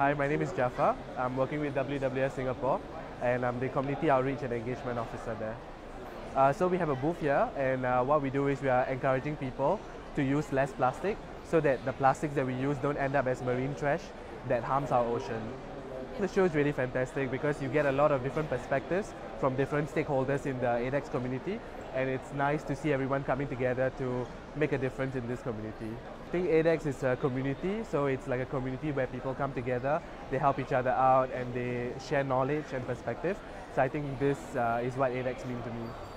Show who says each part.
Speaker 1: Hi, my name is Jaffa. I'm working with WWF Singapore and I'm the Community Outreach and Engagement Officer there. So we have a booth here, and what we do is we are encouraging people to use less plastic so that the plastics that we use don't end up as marine trash that harms our ocean. The show is really fantastic because you get a lot of different perspectives from different stakeholders in the ADEX community, and it's nice to see everyone coming together to make a difference in this community. I think ADEX is a community, so it's like a community where people come together, they help each other out, and they share knowledge and perspective. So I think this is what ADEX means to me.